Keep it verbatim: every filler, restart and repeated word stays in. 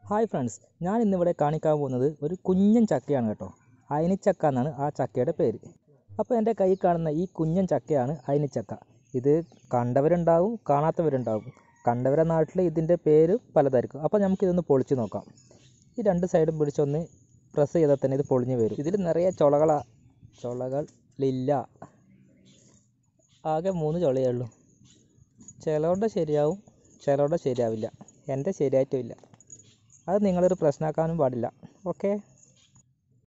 Hi friends, ഞാൻ ഇന്നിവിടെ കാണിക്കാൻ പോകുന്നത് ഒരു കുഞ്ഞൻ ചക്കയാണ് കേട്ടോ. അയനിച്ചക്ക എന്നാണ് ആ ചക്കയുടെ പേര്. അപ്പോൾ എൻ്റെ കൈ കാണുന്ന ഈ കുഞ്ഞൻ ചക്കയാണ് അയനിച്ചക്ക. ഇത് കണ്ടവരുണ്ടാവും, കാണാത്തവരുണ്ടാവും. കണ്ടവരുടെ നാട്ടിൽ ഇതിൻ്റെ പേര് പലതായിരിക്കും. അപ്പോൾ നമുക്കിതൊന്ന് പൊളിച്ച് നോക്കാം. ഈ രണ്ട് സൈഡും പിടിച്ചൊന്ന് പ്രസ് ചെയ്താൽ തന്നെ ഇത് പൊളിഞ്ഞ് വരും. ഇതിൽ നിറയെ ചുളകളാണ്. ചുളകളില്ല, ആകെ മൂന്ന് ചുളയേ ഉള്ളൂ. ചിലവരുടെ ശരിയാവും, ചിലവരുടെ ശരിയാവില്ല. എൻ്റെ ശരിയായിട്ടുമില്ല. അത് നിങ്ങളൊരു പ്രശ്നമാക്കാനും പാടില്ല. ഓക്കെ.